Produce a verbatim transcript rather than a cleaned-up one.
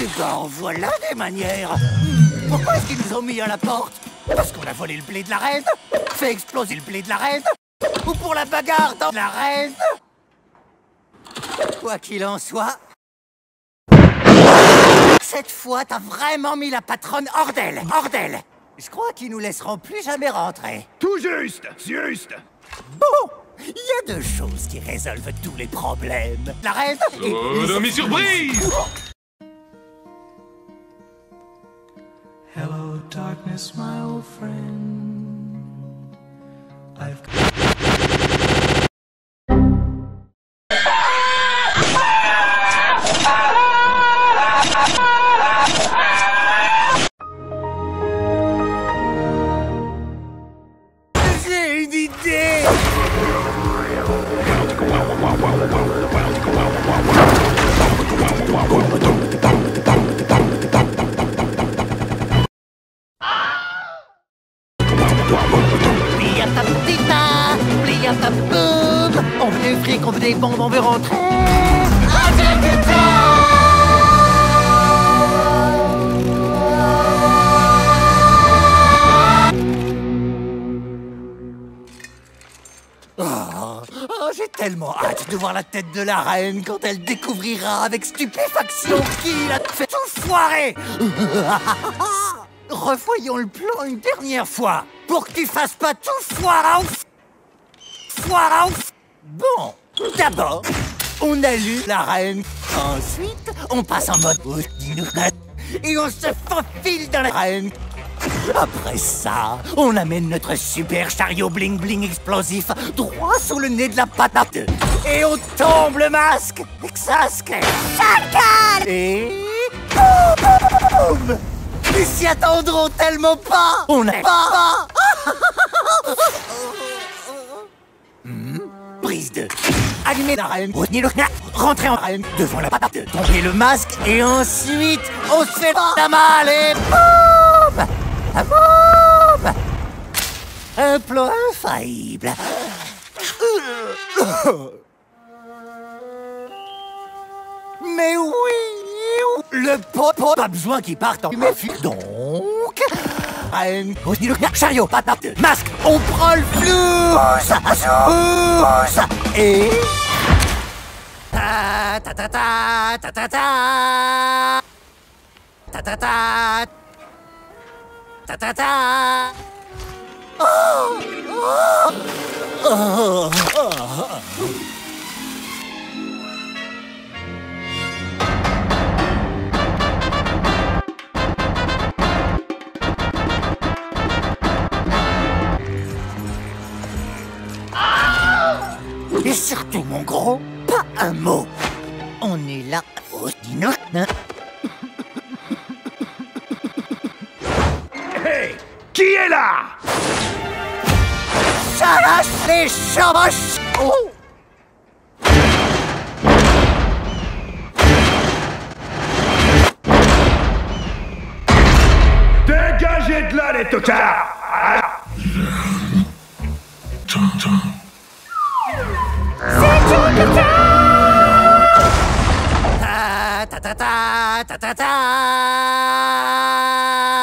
Eh ben, voilà des manières. Pourquoi est-ce qu'ils nous ont mis à la porte? Parce qu'on a volé le blé de la reine, fait exploser le blé de la reine, ou pour la bagarre dans la reine? Quoi qu'il en soit, cette fois, t'as vraiment mis la patronne hors d'elle, hors d'elle. Je crois qu'ils nous laisseront plus jamais rentrer. Tout juste, juste. Bon, il y a deux choses qui résolvent tous les problèmes. La reine et... Sodomie surprise! Hello, darkness, my old friend. I've J'ai une idée! On veut des frics, on veut des bombes, on veut rentrer. Oh, oh, j'ai tellement hâte de voir la tête de la reine quand elle découvrira avec stupéfaction qui l'a fait tout foirer. Revoyons le plan une dernière fois pour que tu fasses pas tout foirer. Foire. Bon, d'abord, on allume la reine. Ensuite, on passe en mode et on se faufile dans la reine. Après ça, on amène notre super chariot bling bling explosif droit sous le nez de la patate. Et on tombe le masque. Exasque. Chacal. Et... boum. Ils s'y attendront tellement pas. On n'est pas... Hmm? Prise de... Allumer la reine, retenir le knack, rentrer en reine, devant la patate, tomber le masque, et ensuite, on se fait pas la malle et boum! Boum! Un plan infaillible. Mais oui! Le pot, pas besoin qu'il parte en méfie. Donc... reine, retenir le knack, chariot, patate, masque, on prend le flouze! Flouze! Et... ta ta ta ta ta ta ta ta ta ta ta ta ta. Oh! Oh! Oh! Oh! Et surtout, mon gros, pas un mot. On est là au dîner. Hey! Qui est là? Chalache les chavaches! Oh! Dégagez de là, les tocards! Ta ta ta ta ta ta ta.